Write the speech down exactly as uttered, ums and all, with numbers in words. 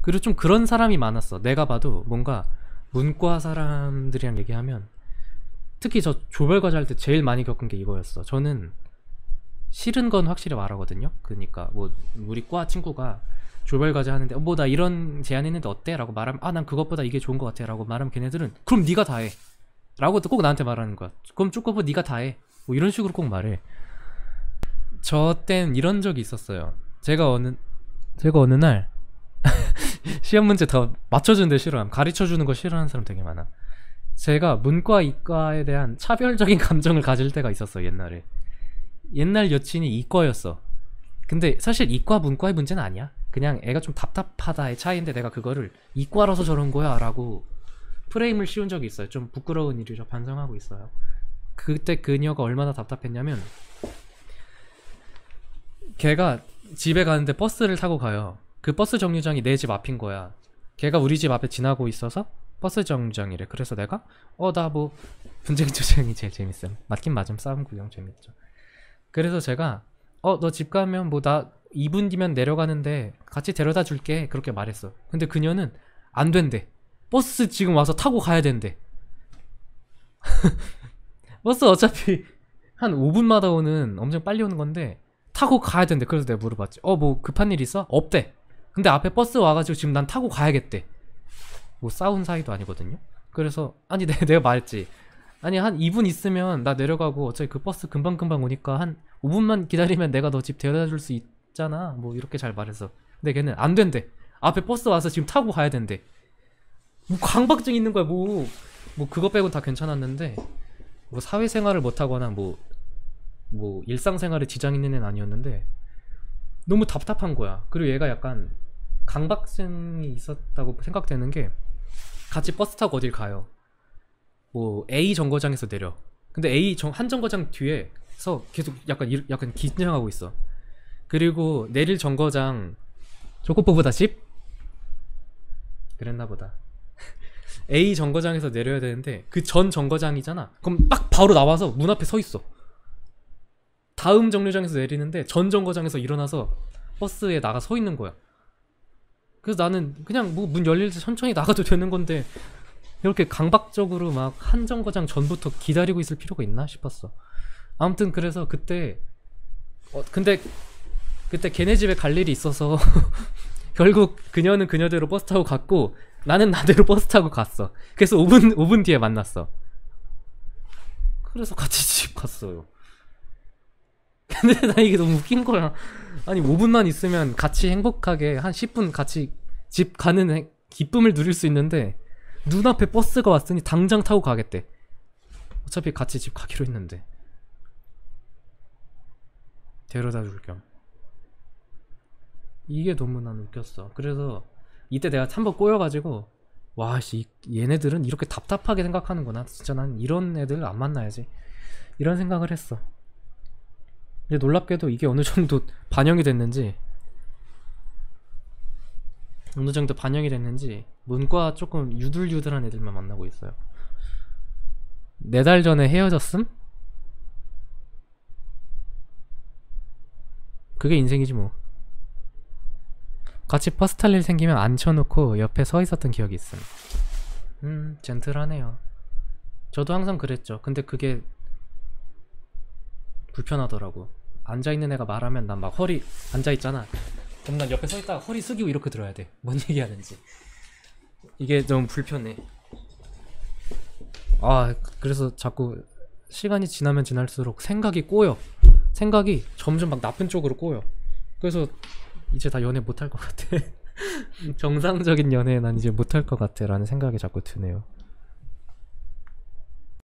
그리고 좀 그런 사람이 많았어. 내가 봐도 뭔가 문과 사람들이랑 얘기하면, 특히 저 조별과제 할 때 제일 많이 겪은 게 이거였어. 저는 싫은 건 확실히 말하거든요. 그러니까 뭐 우리 과 친구가 조별과제 하는데 어, 뭐 나 이런 제안 했는데 어때? 라고 말하면 아 난 그것보다 이게 좋은 것 같아 라고 말하면 걔네들은 그럼 네가 다 해 라고 꼭 나한테 말하는 거야. 그럼 쭈꺼보 네가 다 해 뭐 이런 식으로 꼭 말해. 저 땐 이런 적이 있었어요. 제가 어느 제가 어느 날 시험 문제 더 맞춰주는데 싫어함, 가르쳐주는 거 싫어하는 사람 되게 많아. 제가 문과 이과에 대한 차별적인 감정을 가질 때가 있었어. 옛날에 옛날 여친이 이과였어. 근데 사실 이과 문과의 문제는 아니야. 그냥 애가 좀 답답하다의 차이인데 내가 그거를 이과라서 저런 거야 라고 프레임을 씌운 적이 있어요. 좀 부끄러운 일이죠. 반성하고 있어요. 그때 그녀가 얼마나 답답했냐면, 걔가 집에 가는데 버스를 타고 가요. 그 버스 정류장이 내 집 앞인 거야. 걔가 우리 집 앞에 지나고 있어서 버스 정류장이래. 그래서 내가 어 나 뭐 분쟁 조정이 제일 재밌음. 맞긴 맞음. 싸움 구경 재밌죠. 그래서 제가 어 너 집 가면 뭐 나 이 분 뒤면 내려가는데 같이 데려다 줄게 그렇게 말했어. 근데 그녀는 안 된대. 버스 지금 와서 타고 가야 된대. 버스 어차피 한 오 분마다 오는, 엄청 빨리 오는 건데 타고 가야 된대. 그래서 내가 물어봤지. 어 뭐 급한 일 있어? 없대. 근데 앞에 버스 와가지고 지금 난 타고 가야겠대. 뭐 싸운 사이도 아니거든요. 그래서 아니 내, 내가 말했지. 아니 한 이 분 있으면 나 내려가고 어차피 그 버스 금방금방 오니까 한 오 분만 기다리면 내가 너 집 데려다 줄 수 있잖아. 뭐 이렇게 잘 말해서. 근데 걔는 안 된대. 앞에 버스 와서 지금 타고 가야 된대. 뭐 강박증 있는 거야. 뭐, 뭐 그거 빼곤 다 괜찮았는데 뭐 사회생활을 못하거나 뭐, 뭐 일상생활에 지장 있는 애는 아니었는데 너무 답답한 거야. 그리고 얘가 약간 강박증이 있었다고 생각되는 게, 같이 버스 타고 어딜 가요. 뭐 A 정거장에서 내려. 근데 A 정, 한 정거장 뒤에서 계속 약간 이, 약간 긴장하고 있어. 그리고 내릴 정거장 조코포보다 집? 그랬나 보다. A 정거장에서 내려야 되는데 그 전 정거장이잖아. 그럼 딱 바로 나와서 문 앞에 서 있어. 다음 정류장에서 내리는데 전 정거장에서 일어나서 버스에 나가 서 있는 거야. 그래서 나는 그냥 뭐 문 열릴 때 천천히 나가도 되는 건데 이렇게 강박적으로 막 한 정거장 전부터 기다리고 있을 필요가 있나 싶었어. 아무튼 그래서 그때 어 근데 그때 걔네 집에 갈 일이 있어서 결국 그녀는 그녀대로 버스 타고 갔고 나는 나대로 버스 타고 갔어. 그래서 오 분 오 분 뒤에 만났어. 그래서 같이 집 갔어요. 근데 나 이게 너무 웃긴 거야. 아니 오 분만 있으면 같이 행복하게 한 십 분 같이 집 가는 행, 기쁨을 누릴 수 있는데 눈앞에 버스가 왔으니 당장 타고 가겠대. 어차피 같이 집 가기로 했는데. 데려다 줄 겸. 이게 너무 난 웃겼어. 그래서 이때 내가 한번 꼬여가지고 와씨 얘네들은 이렇게 답답하게 생각하는구나. 진짜 난 이런 애들 안 만나야지 이런 생각을 했어. 근데 놀랍게도 이게 어느 정도 반영이 됐는지 어느 정도 반영이 됐는지 문과 조금 유들유들한 애들만 만나고 있어요. 네 달 전에 헤어졌음? 그게 인생이지 뭐. 같이 버스 탈 일 생기면 앉혀놓고 옆에 서 있었던 기억이 있음. 음 젠틀하네요. 저도 항상 그랬죠. 근데 그게 불편하더라고. 앉아있는 애가 말하면 난 막 허리 앉아있잖아. 그럼 난 옆에 서있다가 허리 숙이고 이렇게 들어야 돼. 뭔 얘기하는지. 이게 좀 불편해. 아 그래서 자꾸 시간이 지나면 지날수록 생각이 꼬여. 생각이 점점 막 나쁜 쪽으로 꼬여. 그래서 이제 다 연애 못할 것 같아. 정상적인 연애 난 이제 못할 것 같아 라는 생각이 자꾸 드네요.